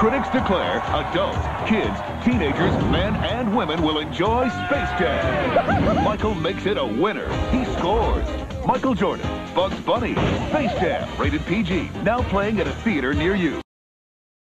Critics declare adults, kids, teenagers, men, and women will enjoy Space Jam. Michael makes it a winner. He scores. Michael Jordan, Bugs Bunny, Space Jam, rated PG. Now playing at a theater near you.